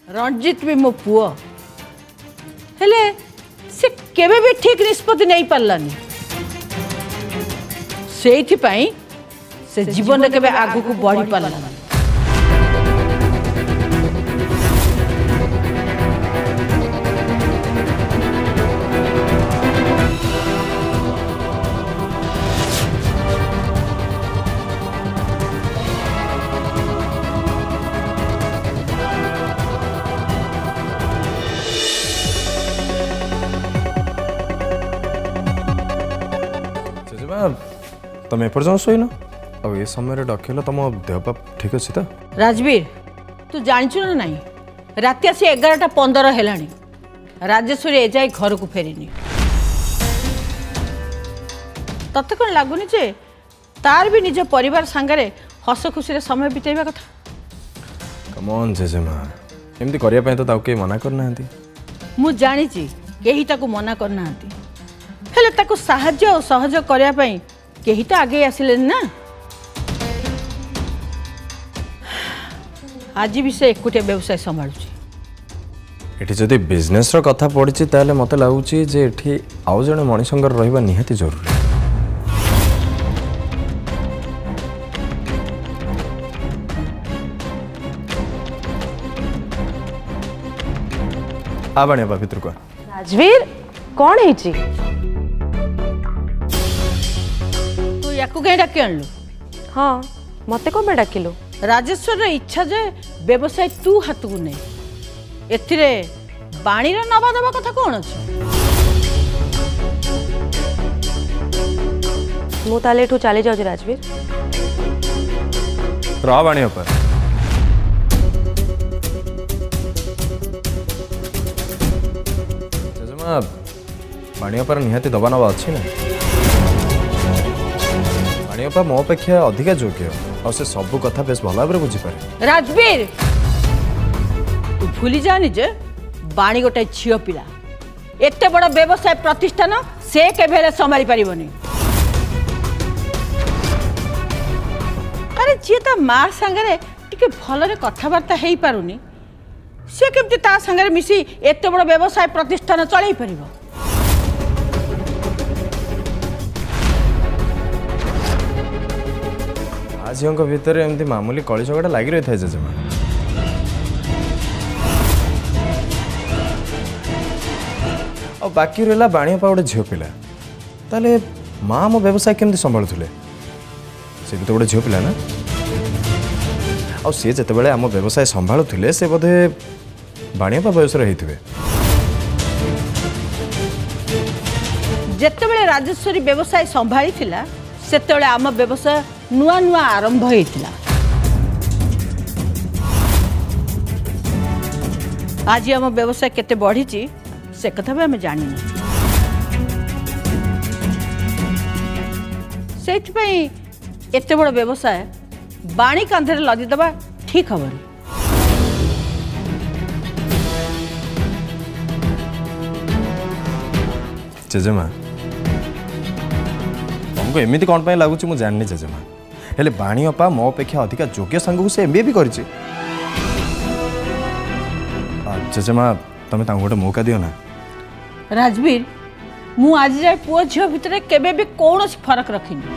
रणजित भी मो पुओ हेले से केबे भी ठीक निष्पत्ति नहीं पारलानी से जीवन के आगु को बढ़ी पारला तुम एपर्यंत शोन अब ये समय डकेल तुम देह ठीक अच्छे तो राजवीर तू जाचु ना नहीं राति आसी 11:15 है राजेश्वरी एजाए घर को फेरिनी तते कौन लगुनि जे तार भी निज परिवार सांगरे हस खुशी समय बितेबा कथा कमन जेजेमा एमती करने तो ताऊ के मना करना मु जानी कहीं ताकू मना करना हेले ताकू साहाज्य और सहयोग करने कहीं तो आगे आसिले ना आज भी से एकुटिया व्यवसाय संभालुची एठी जदि बिजनेस रो कथा पड़ी ताले मते लागुची जे एठी आउ जने मणिसंगर रहबा निहाती जरूरी आ बने बा भितर को राजवीर कौन है जी तू याकू कहीं डाके आणलु हाँ मते कौन डाकिलु राजेश्वर इच्छा जे व्यवसाय तू हाथ को नहीं एथिरे बाणी रो नवा दबा कथा कौन अछि मु ताले एठू चली जाउ राजवीर रा बाणी पर जजमा बाणी पर निहाती दबा नवा अछि ना बाणी पर मो अपेक्षा अधिक योग्य और से सब कथा बेस भल भाव बुझी पारे राजवीर तू भूली जानी जे बाणी गोटे झियो पिला एते बड़ व्यवसाय प्रतिष्ठान से केभेले संभाली परिबनी अरे जी ता मां संगरे टिके भलरे कथावार्ता हेई पारुनी से केमती ता संगरे मिसी एते बड़ व्यवसाय प्रतिष्ठान चलाई परिबो झील भितर एमती मामूली कली झगड़ा लगी रही था जेजेमा और बाकी रहा बाणीपा गोटे झील पिला ताले माँ मो व्यवसाय केमती संभालुले से भी तो गोटे झील पिला ना और सी जिते आम व्यवसाय संभालुले से बोधे बाणीपा बयस होते जिते राजेश्वरी व्यवसाय संभाली थिला सेते आम व्यवसाय नुआ नुआ आरंभ होइतिला आज आम व्यवसाय केते बढ़ी से कथा भी आम जानी से एते बड़ व्यवसाय बाणी कांधे लदी दबा ठीक हबनी जेजेमा तुमको एमती कौन पे लगुच मुझे जाननी जेजेमा हेले बाणी अपा मो अपेक्षा अधिक योग्य सांग को से एमबीए भी करिछि जेजेमा तुम गोटे मौका दियो ना राजवीर मु आज जाए पुओ झियो भितर केबे भी कौन फरक रखिनी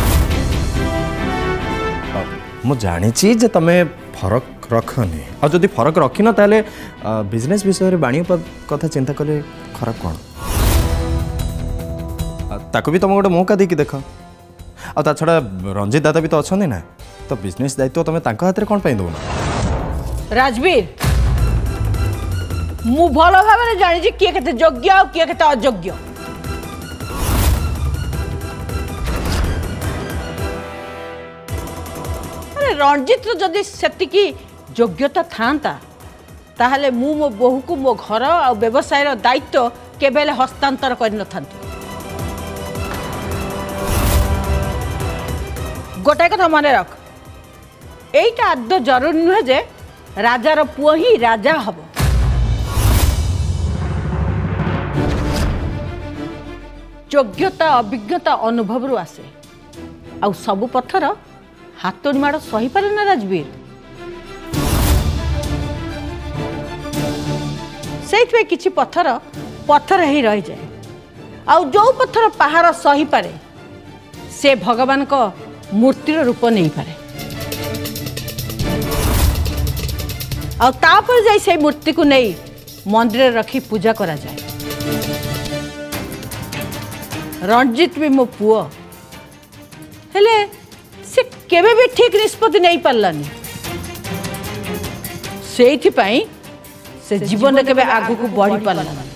मु जानी जे तमे फरक रखनी और जदि फरक रखिन ताले बिजनेस विषय रे बाणी कथा चिंता कले खराब कौन ताको भी तुम गोटे मौका देकी देख आ छड़ा रंजित दादा भी तो अच्छा ना तो बिजनेस दायित्व तुम हाथ में कौन दौन राजवीर मु भल भाव जानी किए केते योग्य और किए केते अयोग्य अरे रणजित जदि सेतिकी योग्यता थांता ताहले मु मो बहु को मो घर और व्यवसाय दायित्व केबेले हस्तांतर कर न थांती गोटाए कथा मन रख एटा आदो जरूरी नुहे जे राजार पुओ ही राजा हब योग्यता अभिज्ञता अनुभव रु आसे आ सबु पथर हाथ माड़ सही पारे ना राजवीर से किछि पत्थर पत्थर ही रही जाए आउ जो पत्थर पहाड़ सही पारे से भगवान को मूर्तिर रूप नहीं पारे आउ तापर जाई से मूर्ति को नहीं मंदिर रखी पूजा करा जाए। रणजीत भी मो पुओ हेले से केबे भी ठीक निष्पत्ति नहीं पारलानी से जीवन केबे आगु को बढ़ी पारलानी।